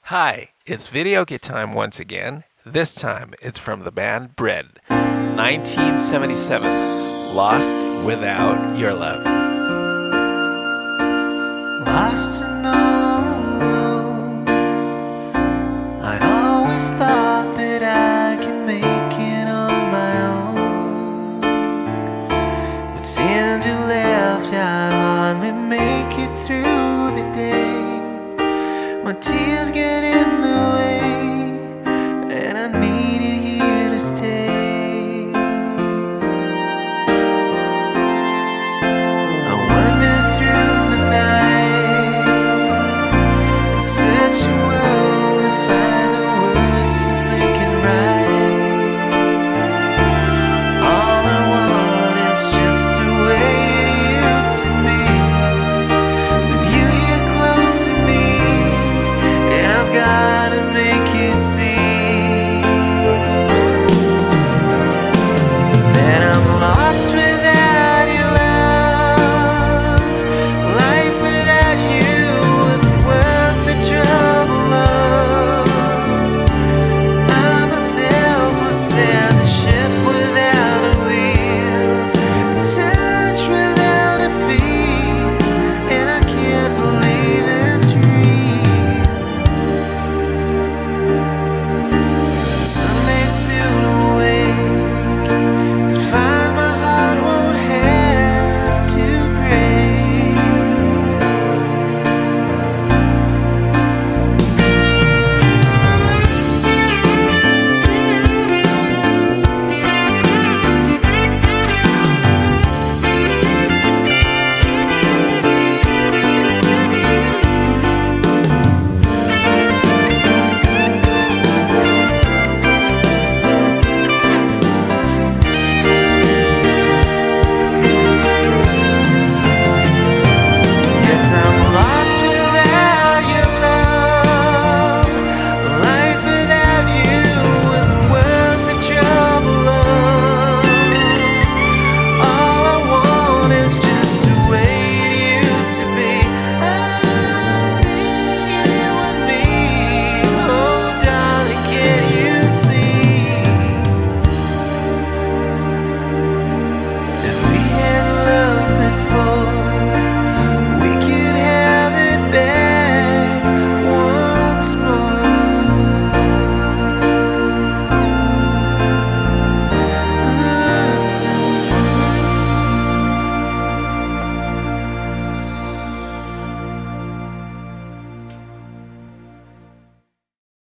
Hi, it's Bidyoke time once again. This time it's from the band Bread, 1977, Lost Without Your Love. Lost and all alone, I always thought that I could make it on my own, but since you left I hardly make it through the day. My tears get in the way, and I need you here to stay. I wander through the night in search of a world to find the words to make it right. All I want is just the way it used to be, with you here close to me. I've gotta make you see